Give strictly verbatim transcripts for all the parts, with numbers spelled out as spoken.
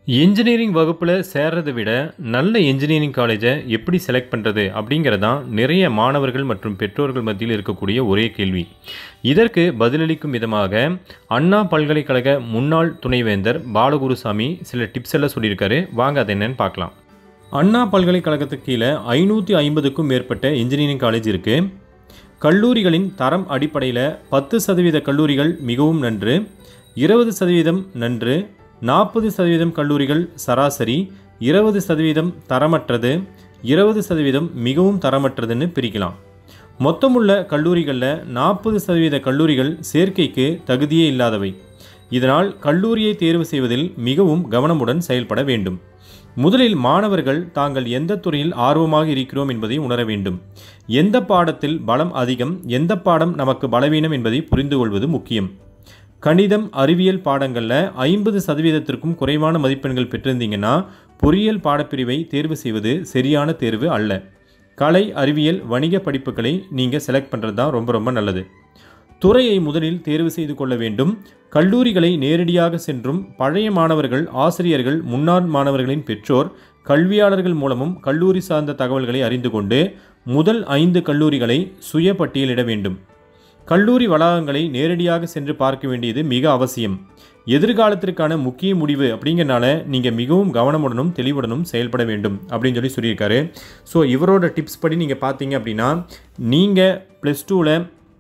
Engineering வகுப்புல சேர்றத விட, நல்ல இன்ஜினியரிங் காலேஜ எப்படி செலக்ட் பண்றது? அப்படிங்கிறது தான் நிறைய மாணவர்கள் மற்றும் பெற்றோர்கள் மத்தியில் இருக்கக்கூடிய ஒரே கேள்வி. இதற்கு பதிலளிக்கும் விதமாக, அண்ணா பல்கலைக்கழக முன்னாள் துணைவேந்தர் பாலகுருசாமி சில டிப்ஸ் எல்லாம் சொல்லியிருக்காரு. வாங்க அது என்னன்னு பார்க்கலாம். அண்ணா பல்கலைக்கழகத்துக்கு கீழே ஐநூற்றி ஐம்பதுக்கும் மேற்பட்ட இன்ஜினியரிங் காலேஜ் இருக்கு. கல்லூரிகளின் தரம் அடிப்படையில் பத்து சதவீத கல்லூரிகள் மிகவும் நன்று, இருபது சதவீதம் நன்று, நாற்பது சதவீதம் கல்லூரிகள் சராசரி, இருபது சதவீதம் தரமற்றது, இருபது சதவீதம் மிகவும் தரமற்றதுன்னு பிரிக்கலாம். மொத்தமுள்ள கல்லூரிகளில் நாற்பது சதவீத கல்லூரிகள் சேர்க்கைக்கு தகுதியே இல்லாதவை. இதனால் கல்லூரியை தேர்வு செய்வதில் மிகவும் கவனமுடன் செயல்பட வேண்டும். முதலில் மாணவர்கள் தாங்கள் எந்த துறையில் ஆர்வமாக இருக்கிறோம் என்பதை உணர வேண்டும். எந்த பாடத்தில் பலம் அதிகம், எந்த பாடம் நமக்கு பலவீனம் என்பதை புரிந்து கொள்வது முக்கியம். கணிதம், அறிவியல் பாடங்களில் ஐம்பது சதவீதத்திற்கும் குறைவான மதிப்பெண்கள் பெற்றிருந்தீங்கன்னா பொறியியல் பாடப்பிரிவை தேர்வு செய்வது சரியான தேர்வு அல்ல. கலை, அறிவியல், வணிக படிப்புகளை நீங்கள் செலக்ட் பண்ணுறது தான் ரொம்ப ரொம்ப நல்லது. துறையை முதலில் தேர்வு செய்து கொள்ள வேண்டும். கல்லூரிகளை நேரடியாக சென்றும் பழைய மாணவர்கள், ஆசிரியர்கள், முன்னாள் மாணவர்களின் பெற்றோர், கல்வியாளர்கள் மூலமும் கல்லூரி சார்ந்த தகவல்களை அறிந்து கொண்டு முதல் ஐந்து கல்லூரிகளை சுய பட்டியலிட வேண்டும். கல்லூரி வளாகங்களை நேரடியாக சென்று பார்க்க வேண்டியது மிக அவசியம். எதிர்காலத்திற்கான முக்கிய முடிவு அப்படிங்கிறனால நீங்கள் மிகவும் கவனமுடனும் தெளிவுடனும் செயல்பட வேண்டும் அப்படின்னு சொல்லி சொல்லியிருக்காரு. ஸோ இவரோட டிப்ஸ் படி நீங்கள் பார்த்தீங்க அப்படின்னா, நீங்கள் ப்ளஸ் டூவில்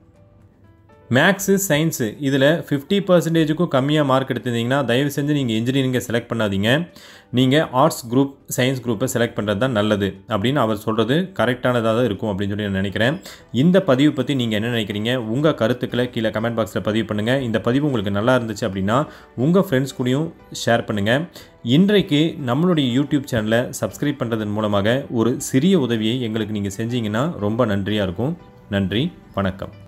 மேக்ஸு, சயின்ஸு இதில் ஃபிஃப்டி பர்சன்டேஜுக்கும் கம்மியாக மார்க் எடுத்திருந்தீங்கன்னா தயவு செஞ்சு நீங்கள் இன்ஜினியரிங்கை செலக்ட் பண்ணாதீங்க. நீங்கள் ஆர்ட்ஸ் குரூப், சயின்ஸ் குரூப்பை செலக்ட் பண்ணுறது தான் நல்லது அப்படின்னு அவர் சொல்கிறது கரெக்டானதாக தான் இருக்கும் அப்படின்னு சொல்லி நான் நினைக்கிறேன். இந்த பதிவு பற்றி நீங்கள் என்ன நினைக்கிறீங்க? உங்கள் கருத்துக்களை கீழே கமெண்ட் பாக்ஸில் பதிவு பண்ணுங்கள். இந்த பதிவு உங்களுக்கு நல்லா இருந்துச்சு அப்படின்னா உங்கள் ஃப்ரெண்ட்ஸ் கூடயும் ஷேர் பண்ணுங்கள். இன்றைக்கு நம்மளுடைய யூடியூப் சேனலை சப்ஸ்கிரைப் பண்ணுறதன் மூலமாக ஒரு சிறிய உதவியை எங்களுக்கு நீங்கள் செஞ்சீங்கன்னா ரொம்ப நன்றியாக இருக்கும். நன்றி, வணக்கம்.